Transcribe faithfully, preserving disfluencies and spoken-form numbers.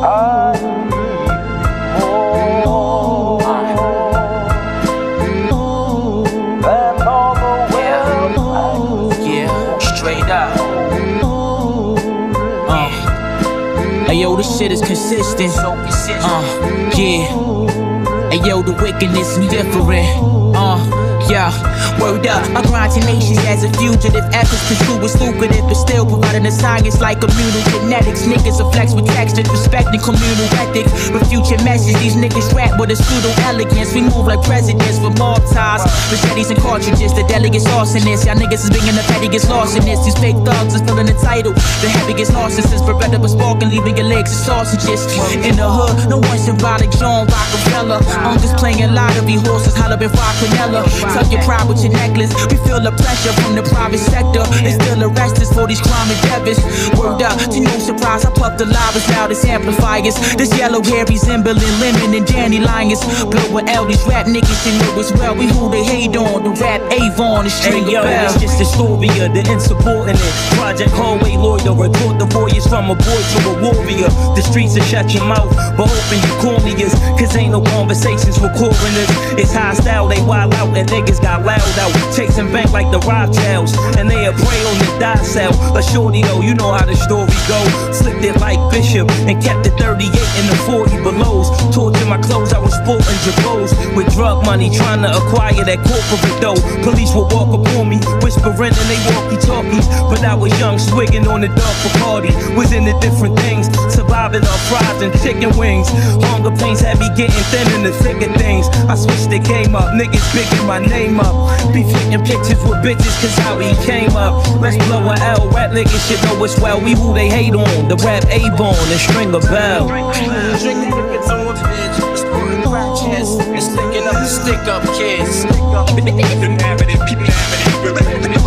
Hey yo, this shit is consistent. Uh, yeah. Hey yo, the wickedness is different. Uh, yeah. Word up, I grind tenacious as a fugitive. Efforts pursue is lucrative, but still providing the science like communal genetics. Niggas are flex with textures, respecting communal ethics. With future message, these niggas rap with a pseudo elegance. We move like presidents with mob ties, machetes and cartridges. The delegates arsonists, y'all niggas is bringing the pettiest loss in this. These fake thugs is filling the title. The heaviest narcissists, Beretta was sparking, leaving your legs as sausages. In the hood, no one symbolic, John Rockefeller. I'm just playing lottery, horses holler been Quinella. Tuck your pride with your necklace. We feel the pressure from the private sector. They still arrest us for these crime endeavors. Word up, to no surprise, I puff the live as loud as amplifiers. This yellow hair resembling lemon and dandelions. Blow with L, these rap niggas you know as well. We who they hate on, the rap Avon, the string hey, yo, of bells. It's just the story of the insubordinate. Project hallway lawyer, report the voyage from a boy to a warrior. The streets will shut your mouth, but open your corneas, cause ain't no conversations with coroners. It's hostile, they wild out and niggas got loud out. Chasing bank like the Rothschilds, and they a prey on the die cell. A shorty though, you know how the story go. Slipped it like Bishop and kept it thirty-eight in the forty belows. Tortured my clothes, I was sporting jabos. With drug money, trying to acquire that corporate dough. Police would walk upon me, whispering and they walkie-talkies. But I was young, swigging on the dark Bacardi. Was into different things, surviving off fries and chicken wings. Hunger pains had me getting thin in the thick of things. I switched the game up, niggas picking my name up. Be flicking pictures with bitches, cause how he came up. Let's blow a L, rap niggas should know us well. We who they hate on, the rap A-bone and string a bell. Drinking niggas on bitch, sporting ratchets, and sticking up the stick up kids. People